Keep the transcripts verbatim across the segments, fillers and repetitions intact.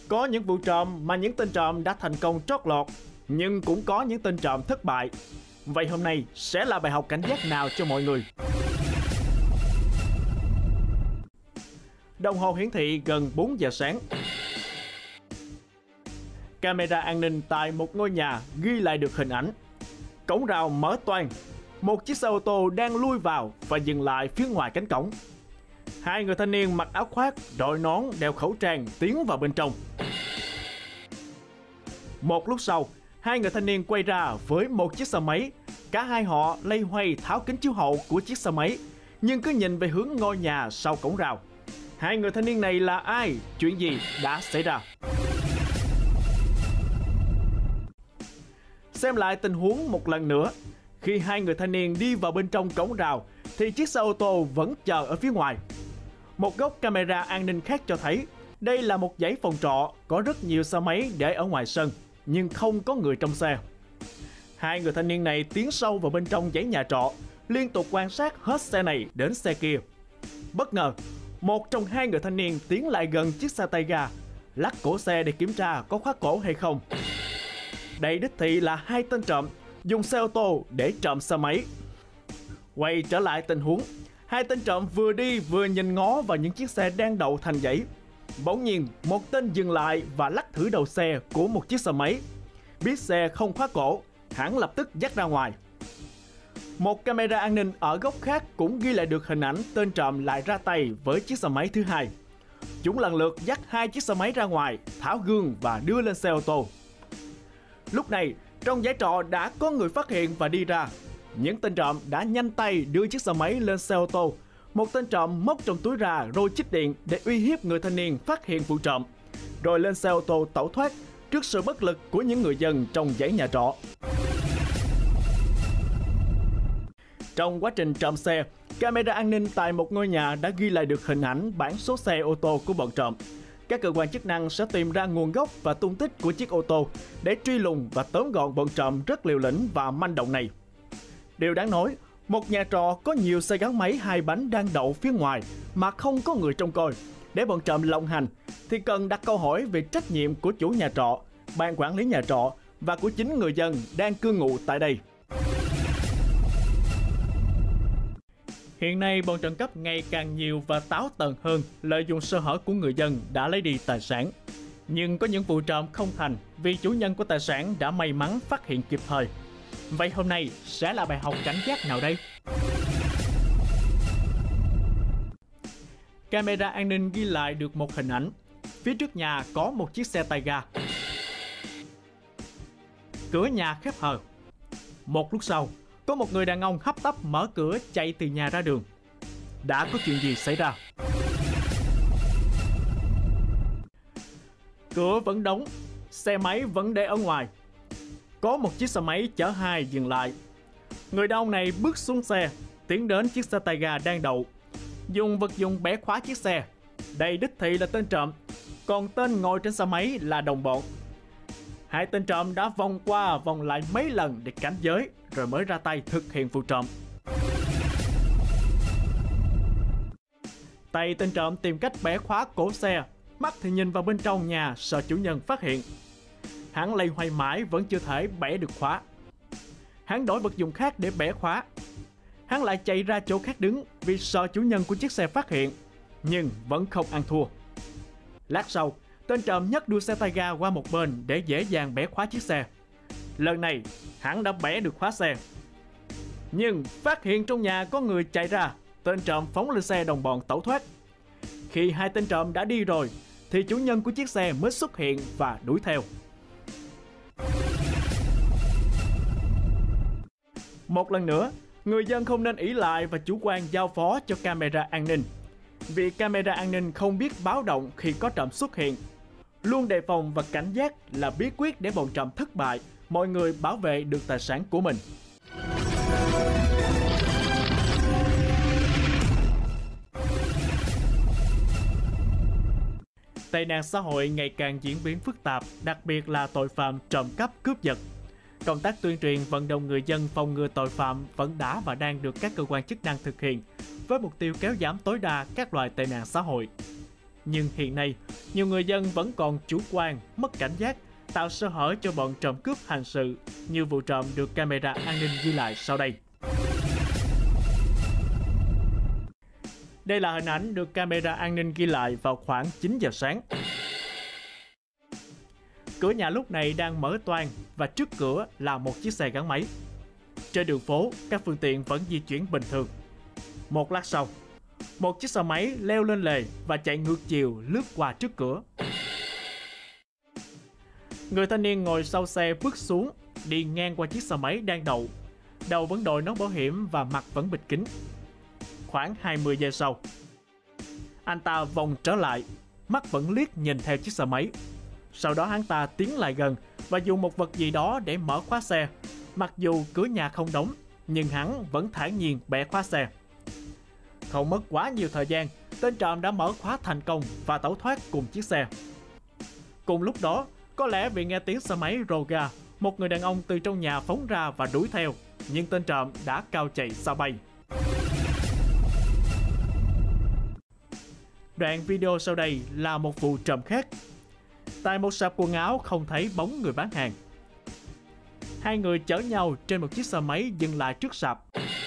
Có những vụ trộm mà những tên trộm đã thành công trót lọt, nhưng cũng có những tên trộm thất bại. Vậy hôm nay sẽ là bài học cảnh giác nào cho mọi người? Đồng hồ hiển thị gần bốn giờ sáng. Camera an ninh tại một ngôi nhà ghi lại được hình ảnh. Cổng rào mở toang, một chiếc xe ô tô đang lui vào và dừng lại phía ngoài cánh cổng. Hai người thanh niên mặc áo khoác, đội nón, đeo khẩu trang tiến vào bên trong. Một lúc sau, hai người thanh niên quay ra với một chiếc xe máy. Cả hai họ loay hoay tháo kính chiếu hậu của chiếc xe máy, nhưng cứ nhìn về hướng ngôi nhà sau cổng rào. Hai người thanh niên này là ai? Chuyện gì đã xảy ra? Xem lại tình huống một lần nữa. Khi hai người thanh niên đi vào bên trong cổng rào thì chiếc xe ô tô vẫn chờ ở phía ngoài. Một góc camera an ninh khác cho thấy đây là một dãy phòng trọ có rất nhiều xe máy để ở ngoài sân, nhưng không có người trong xe. Hai người thanh niên này tiến sâu vào bên trong dãy nhà trọ, liên tục quan sát hết xe này đến xe kia. Bất ngờ, một trong hai người thanh niên tiến lại gần chiếc xe tay ga, lắc cổ xe để kiểm tra có khóa cổ hay không. Đây đích thị là hai tên trộm dùng xe ô tô để trộm xe máy. Quay trở lại tình huống, hai tên trộm vừa đi vừa nhìn ngó vào những chiếc xe đang đậu thành dãy. Bỗng nhiên, một tên dừng lại và lắc thử đầu xe của một chiếc xe máy. Biết xe không khóa cổ, hắn lập tức dắt ra ngoài. Một camera an ninh ở góc khác cũng ghi lại được hình ảnh tên trộm lại ra tay với chiếc xe máy thứ hai. Chúng lần lượt dắt hai chiếc xe máy ra ngoài, tháo gương và đưa lên xe ô tô. Lúc này, trong dãy trọ đã có người phát hiện và đi ra. Những tên trộm đã nhanh tay đưa chiếc xe máy lên xe ô tô. Một tên trộm móc trong túi ra rồi chích điện để uy hiếp người thanh niên phát hiện vụ trộm, rồi lên xe ô tô tẩu thoát trước sự bất lực của những người dân trong dãy nhà trọ. Trong quá trình trộm xe, camera an ninh tại một ngôi nhà đã ghi lại được hình ảnh bản số xe ô tô của bọn trộm. Các cơ quan chức năng sẽ tìm ra nguồn gốc và tung tích của chiếc ô tô để truy lùng và tóm gọn bọn trộm rất liều lĩnh và manh động này. Điều đáng nói, một nhà trọ có nhiều xe gắn máy hai bánh đang đậu phía ngoài mà không có người trông coi. Để bọn trộm lộng hành thì cần đặt câu hỏi về trách nhiệm của chủ nhà trọ, ban quản lý nhà trọ và của chính người dân đang cư ngụ tại đây. Hiện nay, bọn trộm cắp ngày càng nhiều và táo tợn hơn, lợi dụng sơ hở của người dân đã lấy đi tài sản. Nhưng có những vụ trộm không thành vì chủ nhân của tài sản đã may mắn phát hiện kịp thời. Vậy hôm nay sẽ là bài học cảnh giác nào đây? Camera an ninh ghi lại được một hình ảnh. Phía trước nhà có một chiếc xe tay ga. Cửa nhà khép hờ. Một lúc sau, có một người đàn ông hấp tấp mở cửa chạy từ nhà ra đường. Đã có chuyện gì xảy ra? Cửa vẫn đóng, xe máy vẫn để ở ngoài. Có một chiếc xe máy chở hai dừng lại. Người đàn ông này bước xuống xe, tiến đến chiếc xe tay ga đang đậu, dùng vật dụng bẻ khóa chiếc xe. Đây đích thị là tên trộm, còn tên ngồi trên xe máy là đồng bọn. Hai tên trộm đã vòng qua vòng lại mấy lần để cảnh giới, rồi mới ra tay thực hiện vụ trộm. Tay tên trộm tìm cách bẻ khóa cổ xe, mắt thì nhìn vào bên trong nhà sợ chủ nhân phát hiện. Hắn loay hoay mãi vẫn chưa thể bẻ được khóa. Hắn đổi vật dụng khác để bẻ khóa. Hắn lại chạy ra chỗ khác đứng vì sợ chủ nhân của chiếc xe phát hiện, nhưng vẫn không ăn thua. Lát sau, tên trộm nhấc đuôi xe tay ga qua một bên để dễ dàng bẻ khóa chiếc xe. Lần này, hắn đã bẻ được khóa xe. Nhưng phát hiện trong nhà có người chạy ra, tên trộm phóng lên xe đồng bọn tẩu thoát. Khi hai tên trộm đã đi rồi, thì chủ nhân của chiếc xe mới xuất hiện và đuổi theo. Một lần nữa, người dân không nên ỷ lại và chủ quan giao phó cho camera an ninh. Vì camera an ninh không biết báo động khi có trộm xuất hiện. Luôn đề phòng và cảnh giác là bí quyết để bọn trộm thất bại, mọi người bảo vệ được tài sản của mình. Tệ nạn xã hội ngày càng diễn biến phức tạp, đặc biệt là tội phạm trộm cắp cướp giật. Công tác tuyên truyền vận động người dân phòng ngừa tội phạm vẫn đã và đang được các cơ quan chức năng thực hiện với mục tiêu kéo giảm tối đa các loại tệ nạn xã hội. Nhưng hiện nay, nhiều người dân vẫn còn chủ quan, mất cảnh giác, tạo sơ hở cho bọn trộm cướp hành sự, như vụ trộm được camera an ninh ghi lại sau đây. Đây là hình ảnh được camera an ninh ghi lại vào khoảng chín giờ sáng. Cửa nhà lúc này đang mở toang và trước cửa là một chiếc xe gắn máy. Trên đường phố, các phương tiện vẫn di chuyển bình thường. Một lát sau, một chiếc xe máy leo lên lề và chạy ngược chiều lướt qua trước cửa. Người thanh niên ngồi sau xe bước xuống, đi ngang qua chiếc xe máy đang đậu. Đầu vẫn đội nón bảo hiểm và mặt vẫn bịt kín. Khoảng hai mươi giây sau, anh ta vòng trở lại, mắt vẫn liếc nhìn theo chiếc xe máy. Sau đó hắn ta tiến lại gần và dùng một vật gì đó để mở khóa xe. Mặc dù cửa nhà không đóng, nhưng hắn vẫn thản nhiên bẻ khóa xe. Không mất quá nhiều thời gian, tên trộm đã mở khóa thành công và tẩu thoát cùng chiếc xe. Cùng lúc đó, có lẽ vì nghe tiếng xe máy rồ ga, một người đàn ông từ trong nhà phóng ra và đuổi theo, nhưng tên trộm đã cao chạy xa bay. Đoạn video sau đây là một vụ trộm khác. Tại một sạp quần áo không thấy bóng người bán hàng. Hai người chở nhau trên một chiếc xe máy dừng lại trước sạp.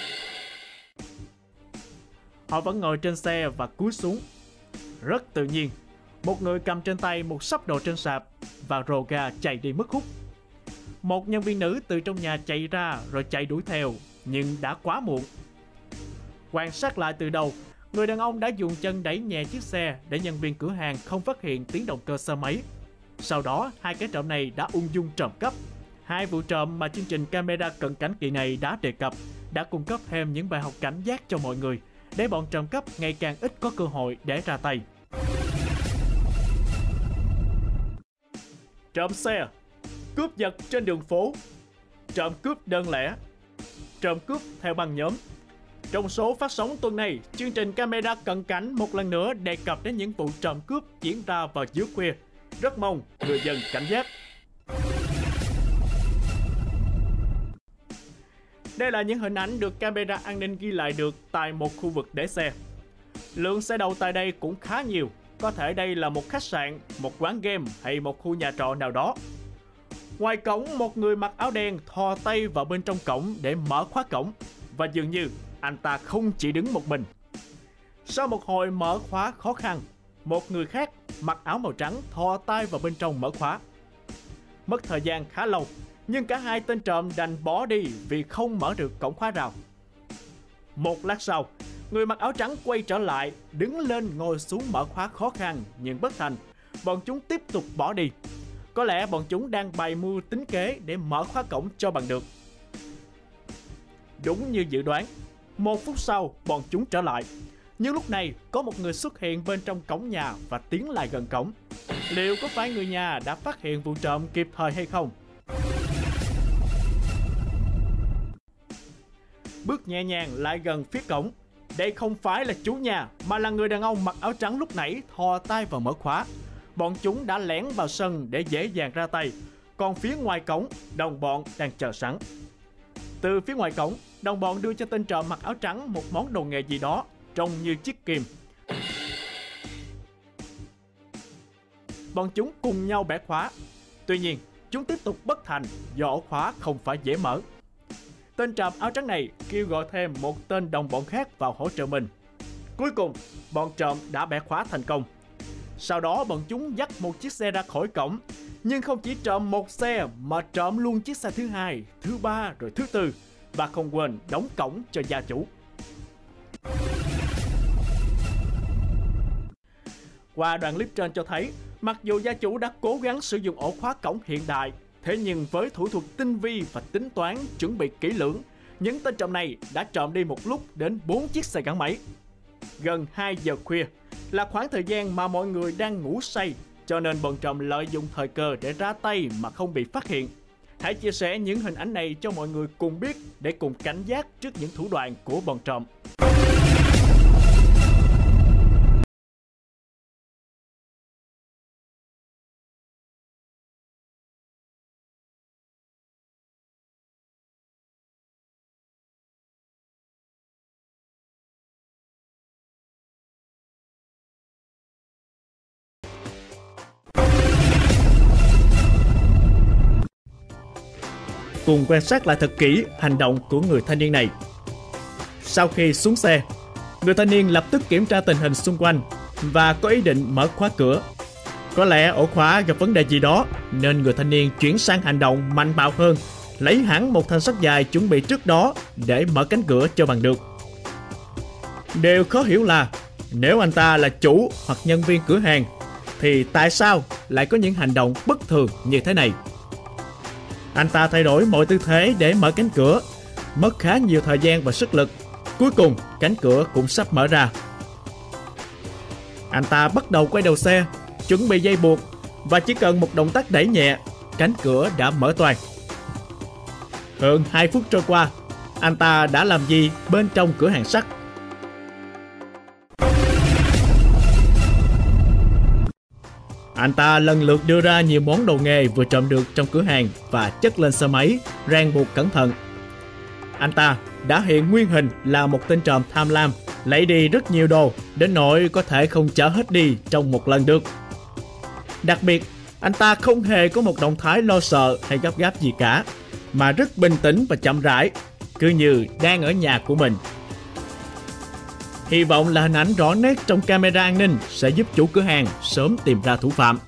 Họ vẫn ngồi trên xe và cúi xuống. Rất tự nhiên, một người cầm trên tay một xấp đồ trên sạp và rồ ga chạy đi mất hút. Một nhân viên nữ từ trong nhà chạy ra rồi chạy đuổi theo, nhưng đã quá muộn. Quan sát lại từ đầu, người đàn ông đã dùng chân đẩy nhẹ chiếc xe để nhân viên cửa hàng không phát hiện tiếng động cơ xe máy. Sau đó, hai kẻ trộm này đã ung dung trộm cắp. Hai vụ trộm mà chương trình camera cận cảnh kỳ này đã đề cập đã cung cấp thêm những bài học cảnh giác cho mọi người, để bọn trộm cắp ngày càng ít có cơ hội để ra tay. Trộm xe, cướp giật trên đường phố, trộm cướp đơn lẻ, trộm cướp theo băng nhóm. Trong số phát sóng tuần này, chương trình camera cận cảnh một lần nữa đề cập đến những vụ trộm cướp diễn ra vào giữa khuya. Rất mong người dân cảnh giác. Đây là những hình ảnh được camera an ninh ghi lại được tại một khu vực để xe. Lượng xe đậu tại đây cũng khá nhiều. Có thể đây là một khách sạn, một quán game hay một khu nhà trọ nào đó. Ngoài cổng, một người mặc áo đen thò tay vào bên trong cổng để mở khóa cổng. Và dường như anh ta không chỉ đứng một mình. Sau một hồi mở khóa khó khăn, một người khác mặc áo màu trắng thò tay vào bên trong mở khóa. Mất thời gian khá lâu, nhưng cả hai tên trộm đành bỏ đi vì không mở được cổng khóa rào. Một lát sau, người mặc áo trắng quay trở lại, đứng lên ngồi xuống mở khóa khó khăn nhưng bất thành. Bọn chúng tiếp tục bỏ đi. Có lẽ bọn chúng đang bày mưu tính kế để mở khóa cổng cho bằng được. Đúng như dự đoán, một phút sau bọn chúng trở lại. Nhưng lúc này có một người xuất hiện bên trong cổng nhà và tiến lại gần cổng. Liệu có phải người nhà đã phát hiện vụ trộm kịp thời hay không? Bước nhẹ nhàng lại gần phía cổng. Đây không phải là chủ nhà mà là người đàn ông mặc áo trắng lúc nãy thò tay vào mở khóa. Bọn chúng đã lẻn vào sân để dễ dàng ra tay. Còn phía ngoài cổng, đồng bọn đang chờ sẵn. Từ phía ngoài cổng, đồng bọn đưa cho tên trộm mặc áo trắng một món đồ nghề gì đó trông như chiếc kìm. Bọn chúng cùng nhau bẻ khóa. Tuy nhiên, chúng tiếp tục bất thành do ổ khóa không phải dễ mở. Tên trộm áo trắng này kêu gọi thêm một tên đồng bọn khác vào hỗ trợ mình. Cuối cùng, bọn trộm đã bẻ khóa thành công. Sau đó bọn chúng dắt một chiếc xe ra khỏi cổng. Nhưng không chỉ trộm một xe mà trộm luôn chiếc xe thứ hai, thứ ba rồi thứ tư. Và không quên đóng cổng cho gia chủ. Qua đoạn clip trên cho thấy, mặc dù gia chủ đã cố gắng sử dụng ổ khóa cổng hiện đại, thế nhưng với thủ thuật tinh vi và tính toán chuẩn bị kỹ lưỡng, những tên trộm này đã trộm đi một lúc đến bốn chiếc xe gắn máy. Gần hai giờ khuya là khoảng thời gian mà mọi người đang ngủ say, cho nên bọn trộm lợi dụng thời cơ để ra tay mà không bị phát hiện. Hãy chia sẻ những hình ảnh này cho mọi người cùng biết để cùng cảnh giác trước những thủ đoạn của bọn trộm. cùng quan sát lại thật kỹ hành động của người thanh niên này. Sau khi xuống xe, người thanh niên lập tức kiểm tra tình hình xung quanh và có ý định mở khóa cửa. Có lẽ ổ khóa gặp vấn đề gì đó nên người thanh niên chuyển sang hành động mạnh bạo hơn, lấy hẳn một thanh sắt dài chuẩn bị trước đó để mở cánh cửa cho bằng được. Điều khó hiểu là nếu anh ta là chủ hoặc nhân viên cửa hàng thì tại sao lại có những hành động bất thường như thế này? Anh ta thay đổi mọi tư thế để mở cánh cửa, mất khá nhiều thời gian và sức lực. Cuối cùng cánh cửa cũng sắp mở ra. Anh ta bắt đầu quay đầu xe, chuẩn bị dây buộc và chỉ cần một động tác đẩy nhẹ, cánh cửa đã mở toang. Hơn hai phút trôi qua, anh ta đã làm gì bên trong cửa hàng sắt? Anh ta lần lượt đưa ra nhiều món đồ nghề vừa trộm được trong cửa hàng và chất lên xe máy, ràng buộc cẩn thận. Anh ta đã hiện nguyên hình là một tên trộm tham lam, lấy đi rất nhiều đồ, đến nỗi có thể không chở hết đi trong một lần được. Đặc biệt, anh ta không hề có một động thái lo sợ hay gấp gáp gì cả, mà rất bình tĩnh và chậm rãi, cứ như đang ở nhà của mình. Hy vọng là hình ảnh rõ nét trong camera an ninh sẽ giúp chủ cửa hàng sớm tìm ra thủ phạm.